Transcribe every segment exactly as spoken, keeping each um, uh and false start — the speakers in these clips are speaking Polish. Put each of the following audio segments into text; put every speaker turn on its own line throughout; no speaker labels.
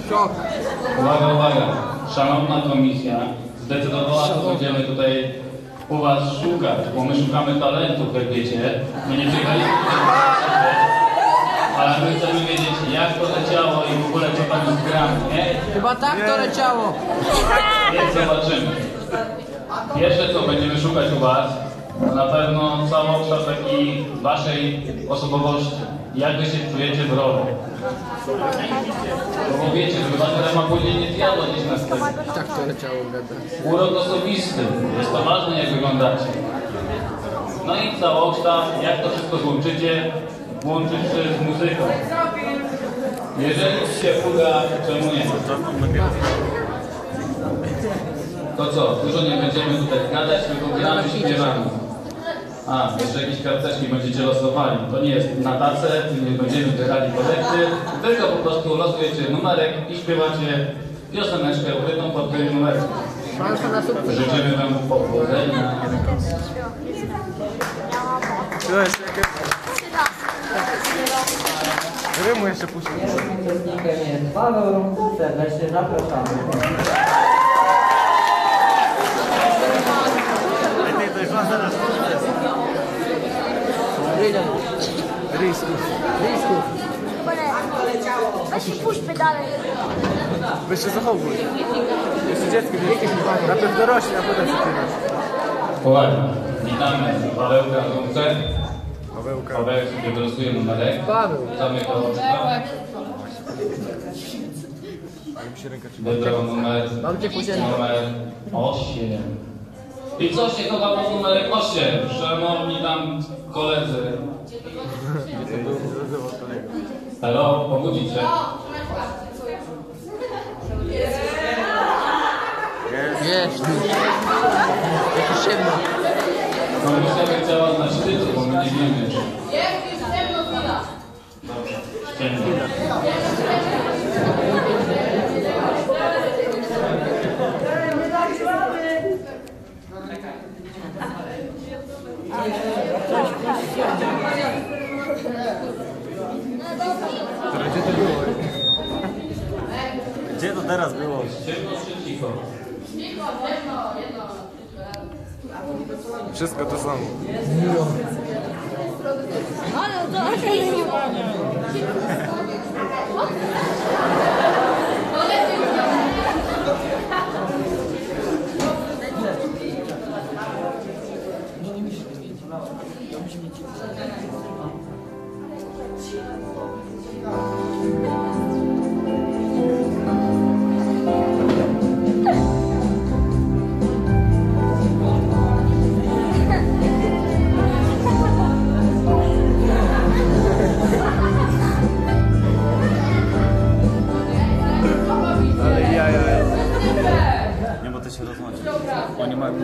Uwaga, uwaga. Szanowna komisja zdecydowała, że będziemy tutaj u was szukać, bo my szukamy talentów, jak wiecie. My nie przyjechaliśmy tutaj, ale my chcemy wiedzieć, jak to leciało i w ogóle co tam jest grane, nie?
Chyba tak to leciało.
Więc zobaczymy. Pierwsze co będziemy szukać u was, to na pewno całokształt takiej waszej osobowości. Jak wy się czujecie w roli? Bo wiecie, że chyba teraz ma później nie zjadła gdzieś na scenie.
Tak to leciało, gada.
Urok osobisty. Jest to ważne, jak wyglądacie. No i całokształt, jak to wszystko złączycie, łączyć z muzyką. Jeżeli się uda, czemu nie? To co, dużo nie będziemy tutaj gadać, tylko gramy i śpiewamy. A, jeszcze jakieś karteczki będziecie losowali. To nie jest na tacę, nie będziemy wybierali kolekty, tylko po prostu losujecie numerek i śpiewacie pioseneczkę ukrytą pod tym numerem. Życzymy wam powodzenia.
Rymu jeszcze puszczę.
Uczestnikiem jest Paweł, serdecznie zapraszamy.
Risków. Risków.
Weź i puść pedale.
Weź się zachowuj. Jeszcze dziecko, najpierw dorośli, a potem się pytasz.
Uwaga, witamy Pawełka Ząbce.
Pawełka.
Pawełek sobie wylosuje numerek.
Paweł.
Zamykał oczka. Wybrał numer,
Mam cię później.
numer osiem. I co się chowa pod numerek osiem? Szanowni tam koledzy. Halo, pobudzić się.
Jest. Jakiś ciemno.
Komisja by chciała na szczycie, bo my nie wiemy. Dobrze, ściemno.
Gdzie to było? Gdzie to teraz było?
Ciemno czy cicho?
Wszystko to samo.
Ale to się nie panie.
Ale ja, ja, ja. Nie, bo to się rozłączy. Oni mają...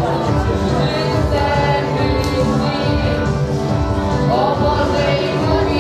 O Boże,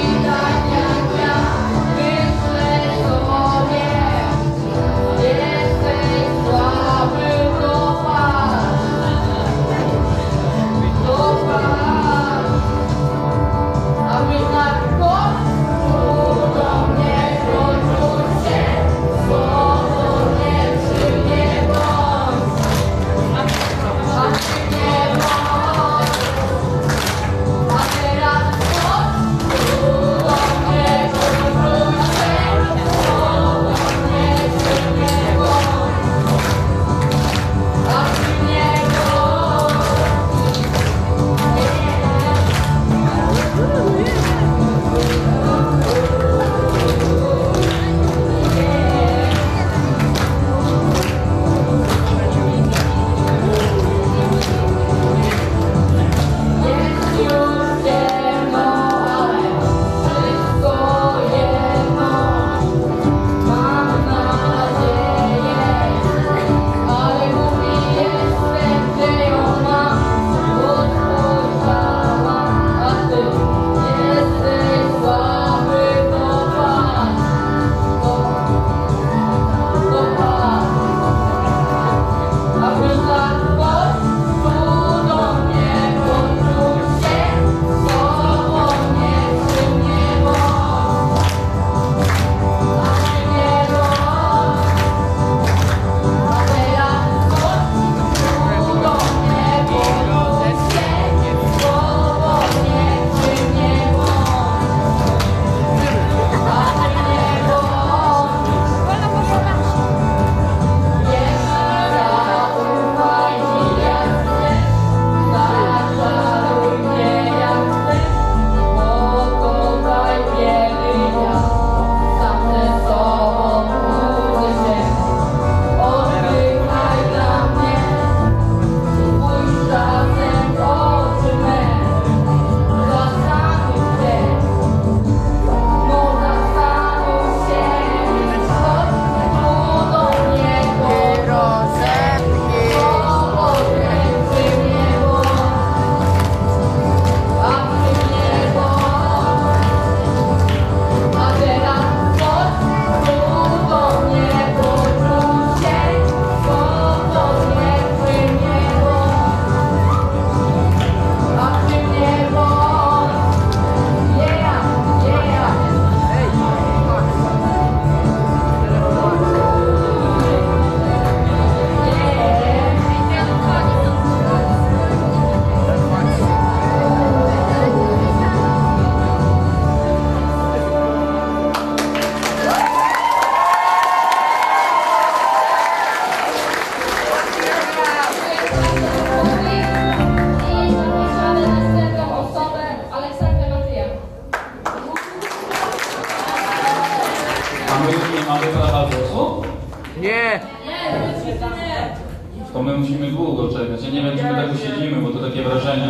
my musimy długo czekać. Ja nie wiem, czy my tak usiedzimy, bo to takie wrażenie.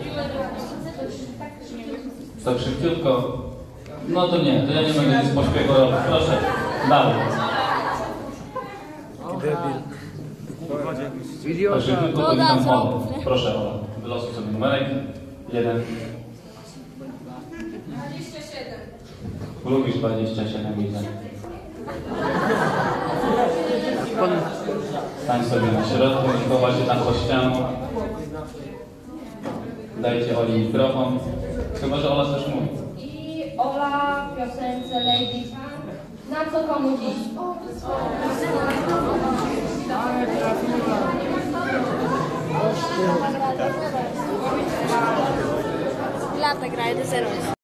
Tak szybciutko. No to nie, to ja nie będę nic pośpiechu robić. Proszę, dalej.
Idiota.
Tak szybciutko to nie tam wolę. Proszę, Ola, wylosuj sobie numerek. Jeden. Lubisz dwadzieścia siedem, widzę. Stań sobie na środku, chowa się tam pod ścianą. Dajcie Oli mikrofon. Chyba że Ola też mówi.
I Ola w piosence Lady Na co komu dziś?
Lata gra do zero.